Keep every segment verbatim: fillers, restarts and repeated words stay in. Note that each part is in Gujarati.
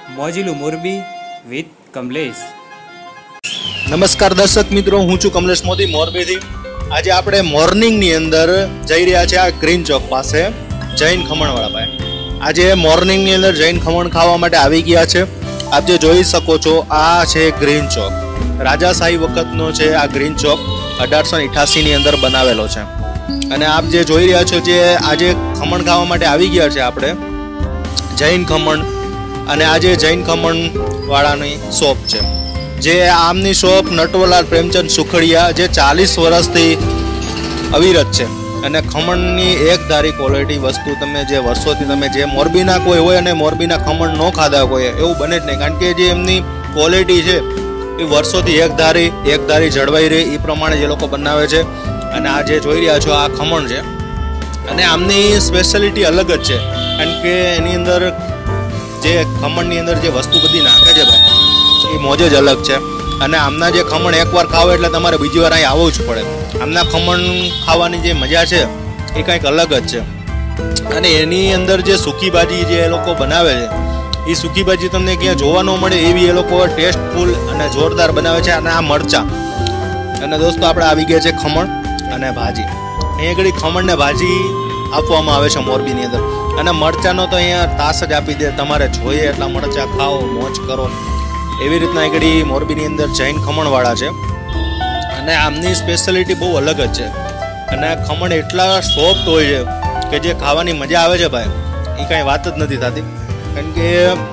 મોજીલું મોરબી વિથ કમલેશ। નમસ્કાર દર્શક મિત્રો, હું છું કમલેશ મોદી મોરબીથી। આજે આપણે મોર્નિંગની અંદર જઈ રહ્યા છે આ ગ્રીન ચોક પાસે જૈન ખમણવાળા પાસે। આજે મોર્નિંગની અંદર જૈન ખમણ ખાવા માટે આવી ગયા છે। આપ જે જોઈ શકો છો આ છે ગ્રીન ચોક, રાજાશાહી વખતનો છે આ ગ્રીન ચોક, અઢારસો અઠ્યાસીની અંદર બનાવેલો છે। અને આપ જે જોઈ રહ્યા છો જે આજે ખમણ ખાવા માટે આવી ગયા છે આપણે જૈન ખમણ, અને આજે જૈન ખમણ વાળાની શોપ છે જે આમની શોપ નટવરલાલ પ્રેમચંદ સુખડિયા, જે ચાલીસ વર્ષથી અવિરત છે અને ખમણની એક ધારી ક્વોલિટી વસ્તુ તમે જે વર્ષોથી તમે જે મોરબીના કોઈ હોય અને મોરબીના ખમણ ન ખાધા હોય એવું બને જ નહીં, કારણ કે જે એમની ક્વોલિટી છે એ વર્ષોથી એક ધારી એક ધારી જળવાઈ રહે એ પ્રમાણે જે લોકો બનાવે છે। અને આ જે જોઈ રહ્યા છો આ ખમણ છે અને આમની સ્પેશિયાલિટી અલગ જ છે, કારણ કે એની અંદર જે ખમણની અંદર જે વસ્તુ બધી નાખે છે ભાઈ એ મોજ જ અલગ છે। અને આમના જે ખમણ એકવાર ખાવો એટલે તમારે બીજી વાર અહીં આવવું જ પડે। આમના ખમણ ખાવાની જે મજા છે એ કંઈક અલગ જ છે। અને એની અંદર જે સૂકી ભાજી જે એ લોકો બનાવે છે એ સૂકી ભાજી તમને ક્યાં જોવા ન મળે એવી એ લોકો ટેસ્ટફુલ અને જોરદાર બનાવે છે। અને આ મરચાં, અને દોસ્તો આપણે આવી ગયા છે ખમણ અને ભાજી। અહીંયા આગળ ખમણ ને ભાજી આપવામાં આવે છે મોરબીની અંદર, અને મરચાંનો તો અહીંયા તાસ જ આપી દે, તમારે જોઈએ એટલા મરચાં ખાઓ, મોજ કરો, એવી રીતના આગળ મોરબીની અંદર જૈન ખમણવાળા છે। અને આમની સ્પેશિયાલિટી બહુ અલગ જ છે, અને ખમણ એટલા સોફ્ટ હોય છે કે જે ખાવાની મજા આવે છે ભાઈ એ કાંઈ વાત જ નથી થતી। કારણ કે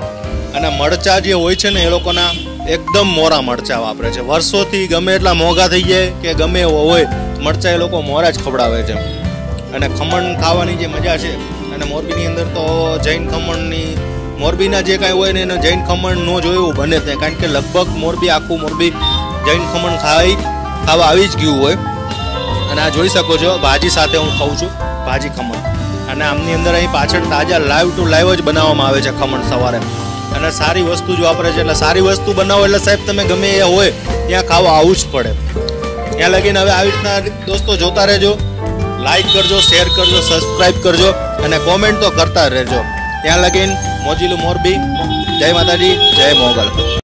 અને મરચાં જે હોય છે ને એ લોકોના એકદમ મોરા મરચાં વાપરે છે, વર્ષોથી ગમે એટલા મોંઘા થઈ જાય કે ગમે એવો હોય મરચાં એ લોકો મોરા જ ખવડાવે છે। અને ખમણ ખાવાની જે મજા છે, અને મોરબીની અંદર તો જૈન ખમણની મોરબીના જે કાંઈ હોય ને એને જૈન ખમણ ન જોયું એવું બને જ નહીં, કારણ કે લગભગ મોરબી આખું મોરબી જૈન ખમણ ખાઈ ખાવા આવી જ ગયું હોય। અને આ જોઈ શકો છો ભાજી સાથે હું ખાઉં છું ભાજી ખમણ, અને આમની અંદર અહીં પાછળ તાજા લાઈવ ટુ લાઈવ જ બનાવવામાં આવે છે ખમણ સવારે, અને સારી વસ્તુ જ વાપરે છે। એટલે સારી વસ્તુ બનાવો એટલે સાહેબ તમે ગમે એ હોય ત્યાં ખાવા આવવું જ પડે। ત્યાં લગીને હવે આવી રીતના દોસ્તો જોતા રહેજો, લાઈક કરજો, શેર કરજો, સબસ્ક્રાઈબ કરજો અને કોમેન્ટ તો કરતા રહેજો। ત્યાં લગીને મોજીલું મોરબી, જય માતાજી, જય મોગલ।